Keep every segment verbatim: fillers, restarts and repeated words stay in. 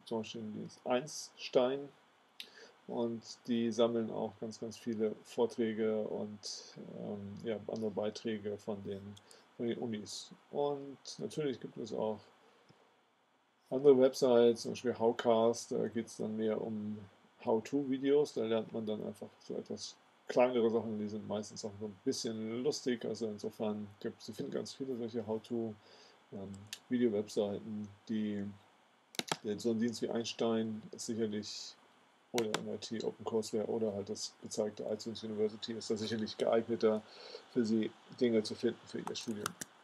zum Beispiel dieses Einstein, und die sammeln auch ganz, ganz viele Vorträge und ähm, ja, andere Beiträge von den, von den Unis. Und natürlich gibt es auch andere Websites, zum Beispiel Howcast, da geht es dann mehr um How-To-Videos, da lernt man dann einfach so etwas kleinere Sachen, die sind meistens auch so ein bisschen lustig, also insofern gibt es, ich finde ganz viele solche How-To-Video-Webseiten, die, die so ein Dienst wie Einstein ist sicherlich, oder M I T OpenCourseWare oder halt das gezeigte iTunes University ist da sicherlich geeigneter für Sie, Dinge zu finden für Ihr Studium.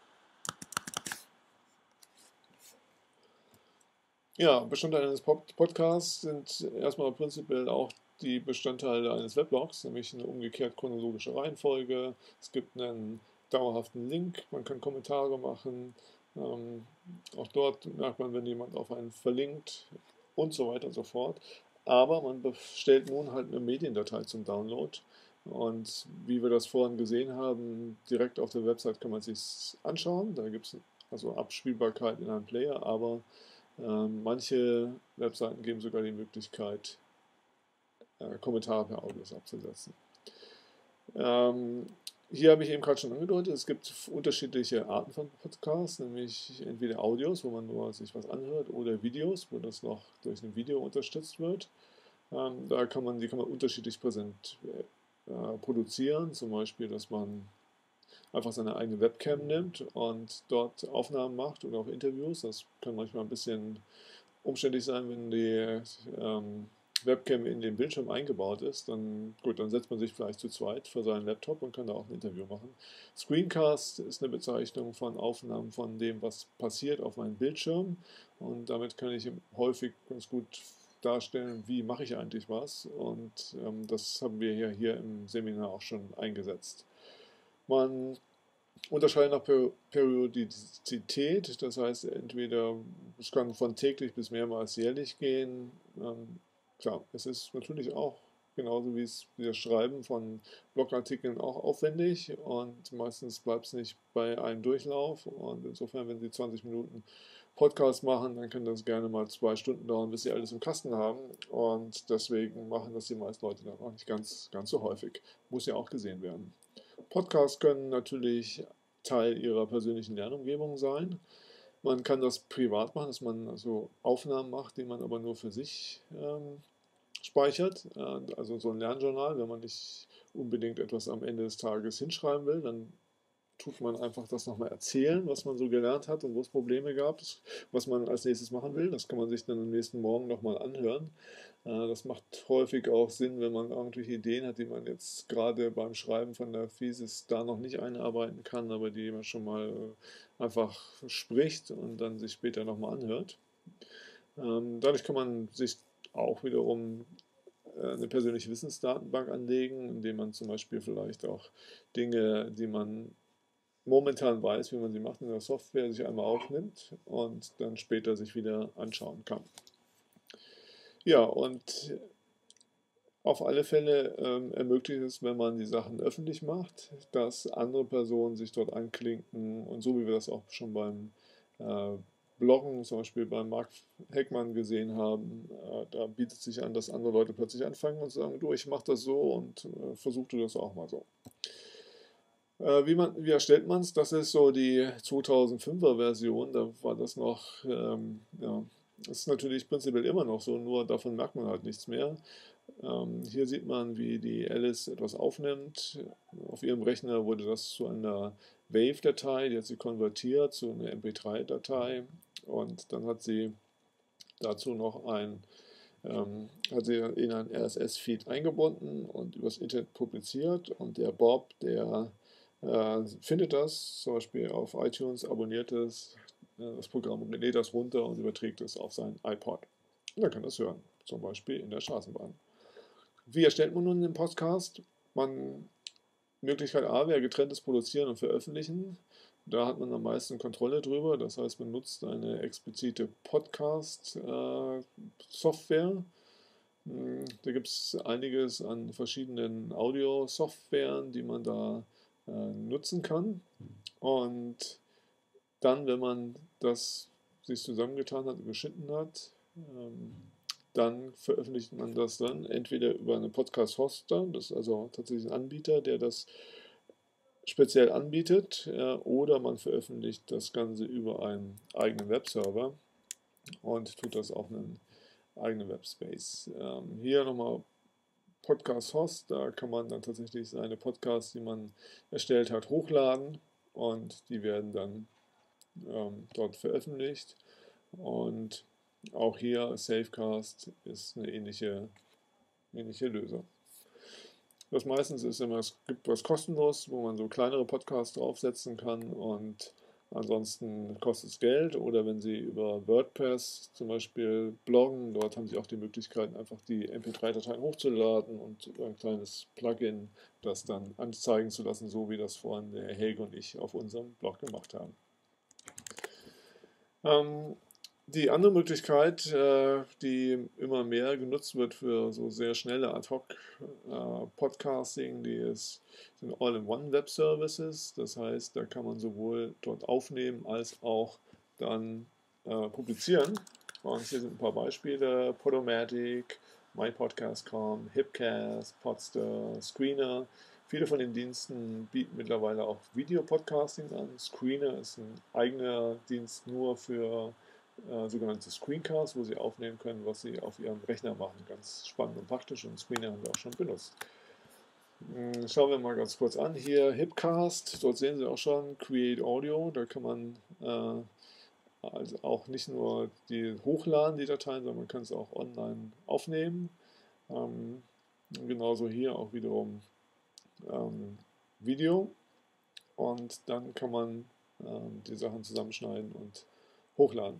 Ja, Bestandteile eines Pod Podcasts sind erstmal prinzipiell auch die Bestandteile eines Weblogs, nämlich eine umgekehrt chronologische Reihenfolge. Es gibt einen dauerhaften Link, man kann Kommentare machen. Ähm, auch dort merkt man, wenn jemand auf einen verlinkt und so weiter und so fort. Aber man bestellt nun halt eine Mediendatei zum Download. Und wie wir das vorhin gesehen haben, direkt auf der Website kann man sich anschauen. Da gibt es also Abspielbarkeit in einem Player, aber ähm, manche Webseiten geben sogar die Möglichkeit, äh, Kommentare per Audios abzusetzen. Ähm, hier habe ich eben gerade schon angedeutet, es gibt unterschiedliche Arten von Podcasts, nämlich entweder Audios, wo man nur sich was anhört, oder Videos, wo das noch durch ein Video unterstützt wird. Ähm, da kann man, die kann man unterschiedlich präsent äh, produzieren, zum Beispiel, dass man einfach seine eigene Webcam nimmt und dort Aufnahmen macht oder auch Interviews. Das kann manchmal ein bisschen umständlich sein, wenn die ähm, Webcam in den Bildschirm eingebaut ist. Dann, gut, dann setzt man sich vielleicht zu zweit vor seinen Laptop und kann da auch ein Interview machen. Screencast ist eine Bezeichnung von Aufnahmen von dem, was passiert auf meinem Bildschirm. Und damit kann ich häufig ganz gut darstellen, wie mache ich eigentlich was. Und ähm, das haben wir ja hier im Seminar auch schon eingesetzt. Man unterscheidet nach Per- Periodizität, das heißt entweder es kann von täglich bis mehrmals jährlich gehen. Ähm, klar, es ist natürlich auch genauso wie es wie das Schreiben von Blogartikeln auch aufwendig, und meistens bleibt es nicht bei einem Durchlauf, und insofern, wenn Sie zwanzig Minuten Podcast machen, dann kann das gerne mal zwei Stunden dauern, bis Sie alles im Kasten haben, und deswegen machen das die meisten Leute dann auch nicht ganz, ganz so häufig. Muss ja auch gesehen werden. Podcasts können natürlich Teil ihrer persönlichen Lernumgebung sein. Man kann das privat machen, dass man also Aufnahmen macht, die man aber nur für sich ähm, speichert. Äh, also so ein Lernjournal, wenn man nicht unbedingt etwas am Ende des Tages hinschreiben will, dann tut man einfach das nochmal erzählen, was man so gelernt hat und wo es Probleme gab, was man als nächstes machen will. Das kann man sich dann am nächsten Morgen nochmal anhören. Das macht häufig auch Sinn, wenn man irgendwelche Ideen hat, die man jetzt gerade beim Schreiben von der Thesis da noch nicht einarbeiten kann, aber die man schon mal einfach spricht und dann sich später nochmal anhört. Dadurch kann man sich auch wiederum eine persönliche Wissensdatenbank anlegen, indem man zum Beispiel vielleicht auch Dinge, die man momentan weiß, wie man sie macht in der Software, sich einmal aufnimmt und dann später sich wieder anschauen kann. Ja, und auf alle Fälle ähm, ermöglicht es, wenn man die Sachen öffentlich macht, dass andere Personen sich dort anklinken, und so wie wir das auch schon beim äh, Bloggen, zum Beispiel bei Mark Heckmann gesehen haben, äh, da bietet sich an, dass andere Leute plötzlich anfangen und sagen, du, ich mache das so, und äh, versuch du das auch mal so. Äh, wie, man, wie erstellt man es? Das ist so die zweitausendfünfer Version, da war das noch, ähm, ja, das ist natürlich prinzipiell immer noch so, nur davon merkt man halt nichts mehr. Ähm, hier sieht man, wie die Alice etwas aufnimmt. Auf ihrem Rechner wurde das zu einer Wave-Datei, die hat sie konvertiert zu einer M P drei Datei, und dann hat sie dazu noch ein, ähm, hat sie in ein R S S-Feed eingebunden und übers Internet publiziert, und der Bob, der äh, findet das, zum Beispiel auf iTunes, abonniert es, äh, das Programm, und lädt das runter und überträgt es auf sein iPod. Und dann kann das hören, zum Beispiel in der Straßenbahn. Wie erstellt man nun den Podcast? Man, Möglichkeit A wäre getrenntes Produzieren und Veröffentlichen. Da hat man am meisten Kontrolle drüber. Das heißt, man nutzt eine explizite Podcast-Software. Da gibt es einiges an verschiedenen Audio-Softwaren, die man da äh, nutzen kann. Und dann, wenn man das sich zusammengetan hat und geschnitten hat, Ähm, dann veröffentlicht man das dann entweder über einen Podcast-Hoster, das ist also tatsächlich ein Anbieter, der das speziell anbietet, äh, oder man veröffentlicht das Ganze über einen eigenen Webserver und tut das auf einen eigenen Webspace. Ähm, hier nochmal Podcast-Host, da kann man dann tatsächlich seine Podcasts, die man erstellt hat, hochladen und die werden dann ähm, dort veröffentlicht. Und auch hier Safecast ist eine ähnliche, ähnliche Lösung. Das meistens ist immer, es gibt was kostenlos, wo man so kleinere Podcasts draufsetzen kann und ansonsten kostet es Geld. Oder wenn Sie über WordPress zum Beispiel bloggen, dort haben Sie auch die Möglichkeit, einfach die M P drei Dateien hochzuladen und ein kleines Plugin das dann anzeigen zu lassen, so wie das vorhin der Helge und ich auf unserem Blog gemacht haben. Ähm, Die andere Möglichkeit, äh, die immer mehr genutzt wird für so sehr schnelle Ad-Hoc-Podcasting, die ist, sind All-in-One-Web-Services. Das heißt, da kann man sowohl dort aufnehmen als auch dann äh, publizieren. Und hier sind ein paar Beispiele: Podomatic, MyPodcast Punkt com, Hipcast, Podster, Screener. Viele von den Diensten bieten mittlerweile auch Videopodcasting an. Screener ist ein eigener Dienst nur für äh, sogenannte Screencasts, wo Sie aufnehmen können, was Sie auf Ihrem Rechner machen. Ganz spannend und praktisch, und Screener haben wir auch schon benutzt. Hm, Schauen wir mal ganz kurz an. Hier Hipcast, dort sehen Sie auch schon Create Audio. Da kann man äh, also auch nicht nur die hochladen, die Dateien, sondern man kann es auch online aufnehmen. Ähm, genauso hier auch wiederum ähm, Video, und dann kann man ähm, die Sachen zusammenschneiden und hochladen.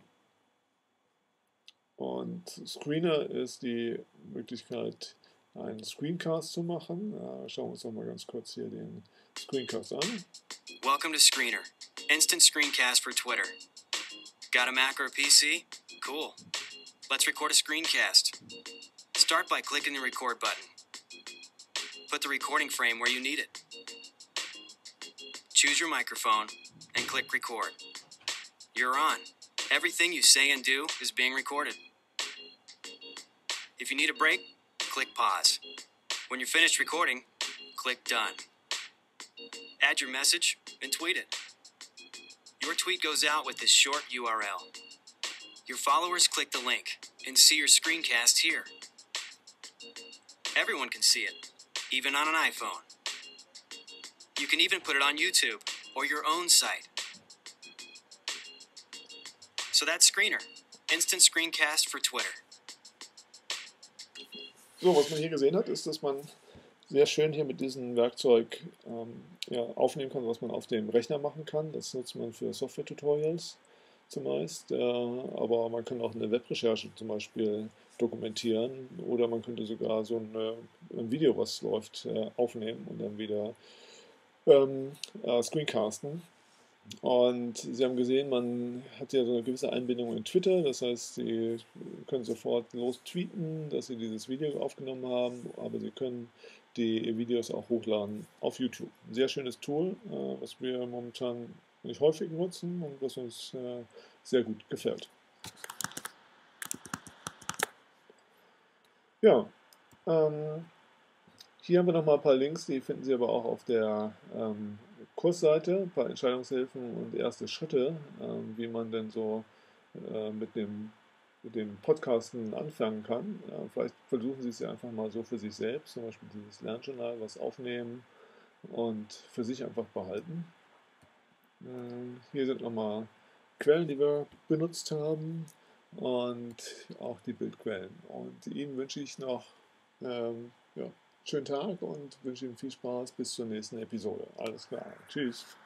Und Screener ist die Möglichkeit, einen Screencast zu machen. Äh, schauen wir uns noch mal ganz kurz hier den Screencast an. Welcome to Screener, instant screencast for Twitter. Got a Mac or a P C? Cool. Let's record a screencast. Start by clicking the record button. Put the recording frame where you need it. Choose your microphone and click record. You're on. Everything you say and do is being recorded. If you need a break, click pause. When you're finished recording, click done. Add your message and tweet it. Your tweet goes out with this short U R L. Your followers click the link and see your screencast here. Everyone can see it, even on an iPhone. You can even put it on YouTube or your own site. So that's Screener, instant screencast for Twitter. So, was man hier gesehen hat, ist, dass man sehr schön hier mit diesem Werkzeug ähm, ja, aufnehmen kann, was man auf dem Rechner machen kann. Das nutzt man für Software-Tutorials zumeist, äh, aber man kann auch eine Webrecherche zum Beispiel dokumentieren, oder man könnte sogar so eine, ein Video, was läuft, äh, aufnehmen und dann wieder ähm, äh, screencasten. Und Sie haben gesehen, man hat ja so eine gewisse Einbindung in Twitter, das heißt, Sie können sofort los tweeten, dass Sie dieses Video aufgenommen haben, aber Sie können die Videos auch hochladen auf YouTube. Ein sehr schönes Tool, äh, was wir momentan nicht häufig nutzen und was uns äh, sehr gut gefällt. Ja, ähm, hier haben wir noch mal ein paar Links, die finden Sie aber auch auf der ähm, Kursseite, ein paar Entscheidungshilfen und erste Schritte, ähm, wie man denn so äh, mit dem, mit dem Podcasten anfangen kann. Äh, vielleicht versuchen Sie es ja einfach mal so für sich selbst, zum Beispiel dieses Lernjournal, was aufnehmen und für sich einfach behalten. Ähm, hier sind nochmal Quellen, die wir benutzt haben, und auch die Bildquellen. Und Ihnen wünsche ich noch ähm, ja, schönen Tag und wünsche Ihnen viel Spaß bis zur nächsten Episode. Alles klar. Tschüss.